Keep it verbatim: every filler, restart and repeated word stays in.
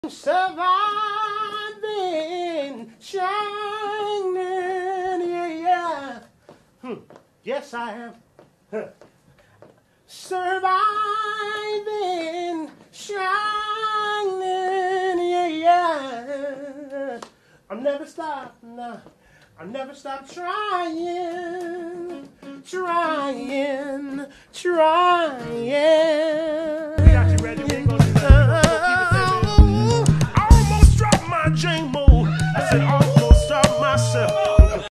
Surviving, shining, yeah, yeah. Hmm. Yes, I am. Huh. Surviving, shining, yeah, yeah. I'll never stop, no. I'll never stop trying, trying, trying.